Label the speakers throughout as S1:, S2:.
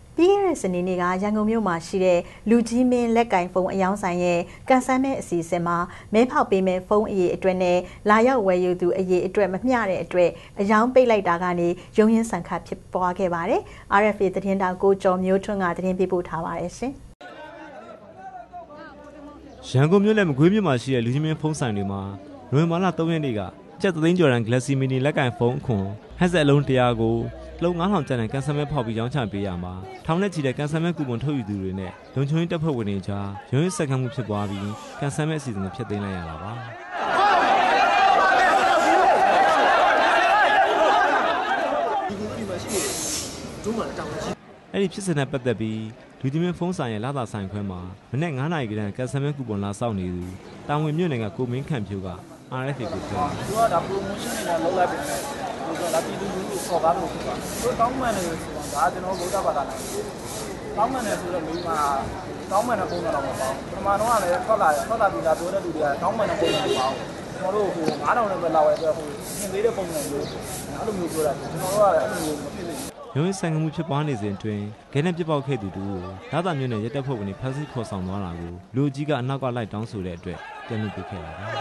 S1: ပြီးခဲ့တဲ့စနေနေ့ကရန်ကုန်မြို့မှာရှိတဲ့လူကြီးမင်းလက်ကင်ဖုန်းအယောင်ဆိုင်ရဲ့ကန်ဆန်းမဲ့အစီအစဉ်မှာမဲဖောက်ပေးမဲ့ဖုန်းအရေးအတွက်နဲ့လာရောက်ဝယ်ယူသူအရေးအတွက်မမျှတဲ့အတွက်အယောင်ပိတ်လိုက်တာကနေရုံရင်းဆန်ခတ်ဖြစ်ပွားခဲ့ပါတယ်။ RFA သတင်းတောက်ကိုကျော်မျိုးထွန်းကသတင်းပေးပို့ထားပါတယ်ရှင်
S2: ။ရန်ကုန်မြို့နဲ့မကွေးမြို့မှာရှိတဲ့လူကြီးမင်းဖုန်းဆိုင်တွေမှာနိုဝင်ဘာလ3 ရက်နေ့ကကျပ်သိန်းကျော်တန် Galaxy Mini လက်ကင်ဖုန်းအခွန်ဟက်ဆက်အလုံး100ကိုလုံး9000ကျပ်နဲ့ကန်ဆယ်မဲဖောက်ပြီးရောင်းချပေးရမှာထောင်နဲ့ချီတဲ့ကန်ဆယ်မဲကူပွန်ထုတ်ယူသူတွေနဲ့လုံခြုံရေးတပ်ဖွဲ့ဝင်တွေကြားရုံးရစ်ဆက်ခံမှုဖြစ်ပွားပြီးကန်ဆယ်မဲအစီအစဉ်ကိုဖျက်သိမ်းလိုက်ရတာပါအဲ့ဒီဖြစ်စဉ်နဲ့ပတ်သက်ပြီးလူကြီးမင်းဖုန်းဆိုင်ရဲ့လာသာဆိုင်ခွဲမှာမနေ့9 နာရီကတည်းကကန်ဆယ်မဲကူပွန်လာစောင့်နေသူတာဝန်မြို့နယ်ကကိုမင်းခန့်ဖြိုးက RFA ကိုပြော
S3: သူကဒါ promotion နဲ့လောက်လိုက်ပြီဒါပြည်သူလူထုခေါ်ကားလို့ဖြစ်သွားသူတောင်းမှန်တယ်ဆိုတာဒါကျွန်တော်ဗုဒ္ဓဘာသာနဲ့တောင်းမှန်တယ်ဆိုတော့မိမတောင်းမှန်တဲ့ပုံစံတော့မပေါ့ပထမတော့ကလည်းထွက်လာပြီးသားပြောတဲ့လူတွေကတောင်းမှန်တဲ့ပုံစံမပေါ့ကျွန်တော်တို့ဟို9000နဲ့ပဲလောက်ရဲဆိုတော့ဟိုသင်သေးတဲ့ပုံစံမျိုးအဲ့လိုမျိုးပြောတာကျွန်တော်တို့ကလည်းအဲ့လိုမျိုးမဖြစ်စေ
S2: ရုံးဆိုင်မှုဖြစ်ပွားနေစဉ်အတွင်းဂဲနဲ့ပြစ်ပေါက်ခဲ့သူတို့ကိုလာသာမြို့နယ်ရဲတပ်ဖွဲ့ဝင်တွေဖမ်းဆီးခေါ်ဆောင်သွားတာကိုလူကြီးကအနောက်ကလိုက်တောင်းဆိုတဲ့အတွက်ပြန်လို့ပြခဲ့တာပါ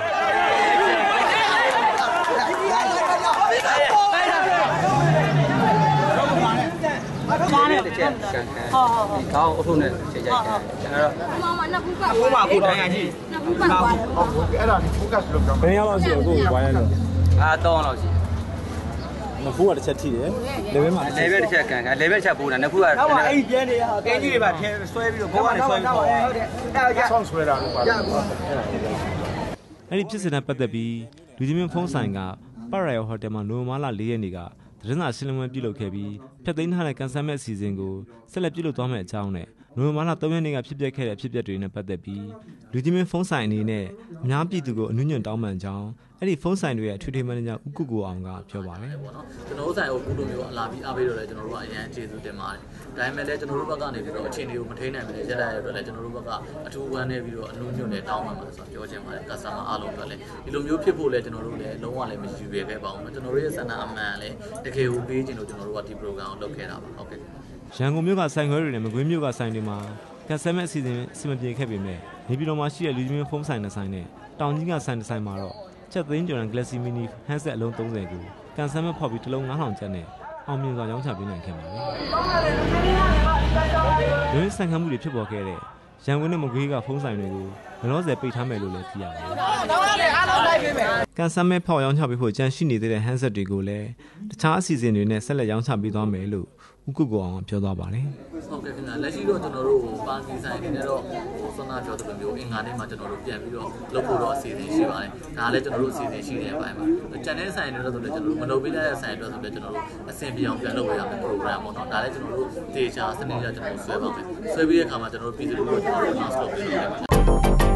S4: ကားနဲ့တစ်ချက်ကန်ခံဟုတ်ကောင်းအထုပ်နဲ့ချက်ချက်ကန်ကျွန်တော်
S3: နှစ်ခုကဘိုးမကိုတိုင်းရရှိ
S4: နှစ်ခုကဟုတ်
S3: အဲ့ဒါဒီ focus လုပ်ကြ
S2: ဘယ်ရောက်လို့ရှိရင်ကိုဝိုင်းရလို့
S4: 3လောက်ရှိ
S2: နှစ်ခုကတစ်ချက်ထိတယ်လေဘဲမှာ
S4: level တစ်ချက်ကန်လေဘဲတစ်ချက်ပိုးတာနှစ်ခုက
S3: အဲ့ဒီပြန်နေဟာကင်းကြီးတွေပါထဲဆွဲပြီးတော့ဘိုးကနေဆွဲပြီးဟုတ်တယ်အဲ့ဆောင်းဆွဲတာလို့ပါ
S2: အဲ့ဒီဖြစ်စဉ်နဲ့ပတ်သက်ပြီးလူကြီးမင်းဖုန်းဆိုင်ကပါရယောဟိုတယ်မှာနိုဝင်ဘာလ4 ရက်နေ့ကသတင်းစာရှင်းလင်းပွဲပြုလုပ်ခဲ့ပြီးဖျက်သိမ်းထားတဲ့ကန်ဆယ်မဲ့အစီအစဉ်ကိုဆက်လက်ပြုလုပ်သွားမယ့်အကြောင်းနဲ့နိုဝင်ဘာလ3 ရက်နေ့ကဖြစ်ပျက်ခဲ့တဲ့အဖြစ်အပျက်တွေနဲ့ပတ်သက်ပြီးလူကြီးမင်းဖုန်းဆိုင်အနေနဲ့အများပြည်သူကိုအနုညွန့်တောင်းပန်ကြောင်းအဲ့ဒီဖုန်းဆိုင်တွေရဲ့အထွေထွေမန်နေဂျာဦးကိုအောင်ကပြောပါတယ်
S4: ပေါ့နော်ကျွန်တော်တို့ဆိုင်ကိုခုလိုမျိုးအလာပြီးအားပေးတော့လဲကျွန်တော်တို့ကအရင်ကျေးဇူးတင်ပါတယ်ဒါပေမဲ့လည်းကျွန်တော်တို့ဘက်ကနေပြီးတော့အခြေအနေကိုမထိန်းနိုင်ဘူးလေရက်လိုက်ရတော့လဲကျွန်တော်တို့ဘက်ကအထူးဝမ်းနေပြီးတော့အနုညွန့်နဲ့တောင်းပန်ပါဆိုတော့ပြောချင်ပါတယ် customer အားလုံးအတွက်လည်းဒီလိုမျိုးဖြစ်ဖို့လဲကျွန်တော်တို့လည်းလုံးဝလည်းမရှိရခဲ့ပါဘူးကျွန်တော်တို့ရဲ့ဆန္ဒအမှန်လည်းတကယ်ကိုပေးခြင်းလို့ကျွန်တော်တို့ကဒီ program ကိုလုပ်ခဲ့တာပါဟုတ်ကဲ့
S2: ရန်ကုန်မြို့ကဆိုင်ခွဲတွေနဲ့မကွေးမြို့ကဆိုင်တွေမှာကန်ဆယ်မဲ့အစီအစဉ်အဆင်မပြေခဲ့ပေမဲ့နေပြည်တော်မှာရှိတဲ့လူကြီးမင်းဖုန်းဆိုင်နဲ့ဆိုင်နဲ့တောင်ကြီးကဆိုင်တစ်ဆိုင်မှာတော့ချက်သိန်းကျော်တန် Galaxy Mini handset အလုံး30ကိုကန်ဆယ်မဲ့ဖောက်ပြီးတစ်လုံး9000ကျပ်နဲ့အောင်မြင်စွာရောင်းချပေးနိုင်ခဲ့ပါတယ်။ရင်းဆိုင်ခံမှုတွေဖြစ်ပေါ်ခဲ့တဲ့ရန်ကုန်နဲ့မကွေးကဖုန်းဆိုင်တွေကိုမလောဆယ်ပိတ်ထားမယ်လို့လည်းသိရပါတယ်။ကန်ဆယ်မဲ့ဖောက်ရောင်းချပေးဖို့ကြံရှိနေတဲ့ handset တွေကိုလည်းတခြားအစီအစဉ်တွေနဲ့ဆက်လက်ရောင်းချပေးသွားမယ်လို့ဦးကုကိုအောင်ပြောသွားပါတယ်
S4: ဟုတ်ကဲ့ခင်ဗျာလက်ရှိတော့ကျွန်တော်တို့ပါစီဆိုင်နေနဲ့တော့ဆွမ်းနာပြောသလိုမျိုးအင်္ဂါနေ့မှာကျွန်တော်တို့ပြန်ပြီးတော့လုပ်ဖို့တော့အစီအစဉ်ရှိပါတယ်ဒါလည်းကျွန်တော်တို့အစီအစဉ်ရှိနေတဲ့အပိုင်းမှာကျန်တဲ့ဆိုင်တွေတော့ဆိုလည်းကျွန်တော်တို့မလုပ်ပေးတဲ့ဆိုင်တွေတော့ဆိုလည်းကျွန်တော်တို့အဆင်ပြေအောင်ပြန်လုပ်ရမယ် program ပေါ့နော်ဒါလည်းကျွန်တော်တို့ဒေတာစနစ်ရကျွန်တော်တို့ဆွဲပါမယ်ဆွဲပြီးတဲ့အခါမှာကျွန်တော်တို့ပြည်သူလူထုကိုကျွန်တော်တို့ announce လုပ်ပေးရမယ်